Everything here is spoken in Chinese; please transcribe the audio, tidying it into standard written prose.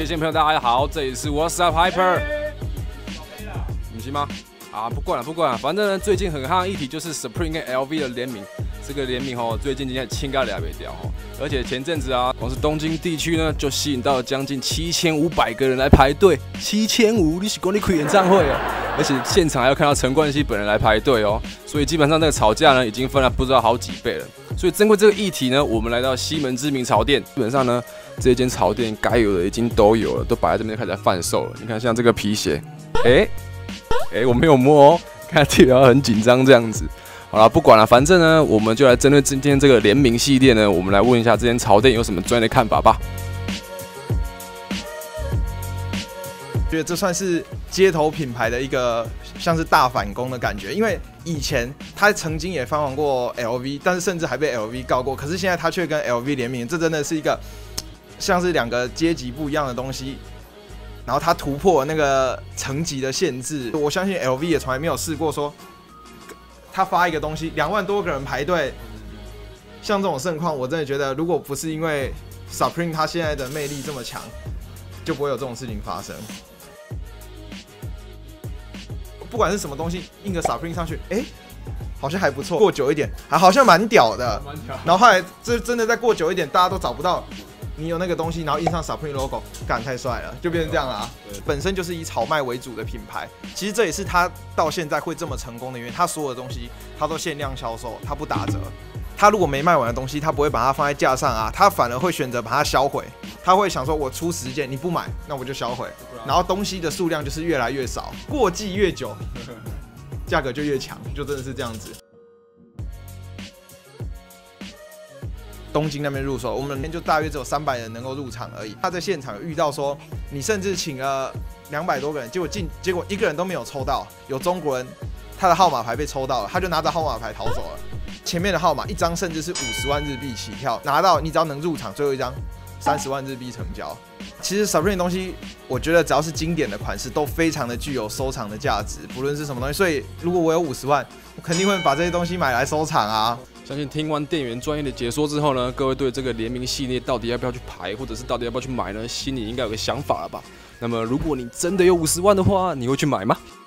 线朋友大家好，这里是 What's Up Hyper， 你行吗？啊，不管了，反正呢，最近很夯的议题就是 Supreme 跟 LV 的联名。这个联名最近今天清咖俩没掉而且前阵子啊，光是东京地区呢，就吸引到了将近7500个人来排队，7500，你是讲你开演唱会哦？而且现场还要看到陈冠希本人来排队哦，所以基本上那个吵架呢，已经分了不知道好几倍了。所以针对这个议题呢，我们来到西门知名潮店，基本上呢，这间潮店该有的已经都有了，都摆在这边开始贩售了。你看，像这个皮鞋，我没有摸哦，看起来很紧张这样子。好了，不管了，反正呢，我们就来针对今天这个联名系列呢，我们来问一下这间潮店有什么专业的看法吧。 觉得这算是街头品牌的一个像是大反攻的感觉，因为以前他曾经也翻红过 LV， 但是甚至还被 LV 告过，可是现在他却跟 LV 联名，这真的是一个像是两个阶级不一样的东西。然后他突破那个层级的限制，我相信 LV 也从来没有试过说。他发一个东西，2万多个人排队，像这种盛况，我真的觉得，如果不是因为 Supreme 他现在的魅力这么强，就不会有这种事情发生。不管是什么东西，印个 Supreme 上去，好像还不错。过久一点，好像蛮屌的。然后后来这真的再过久一点，大家都找不到你有那个东西，然后印上 Supreme logo， 干太帅了，就变成这样了啊！本身就是以炒卖为主的品牌，其实这也是他到现在会这么成功的原因。他所有的东西，他都限量销售，他不打折。他如果没卖完的东西，他不会把它放在架上啊，他反而会选择把它销毁。他会想说，我出10件，你不买，那我就销毁。然后东西的数量就是越来越少，过季越久，价格就越强，就真的是这样子。东京那边入手，我们那边就大约只有300人能够入场而已。他在现场有遇到说，你甚至请了200多个人，结果一个人都没有抽到。有中国人，他的号码牌被抽到了，他就拿着号码牌逃走了。前面的号码一张甚至是50万日币起跳，拿到你只要能入场，最后一张30万日币成交。其实 Supreme 的东西，我觉得只要是经典的款式，都非常的具有收藏的价值，不论是什么东西。所以如果我有50万，我肯定会把这些东西买来收藏啊。 相信听完店员专业的解说之后呢，各位对这个联名系列到底要不要去排，或者是到底要不要去买呢，心里应该有个想法了吧？那么如果你真的有50万的话，你会去买吗？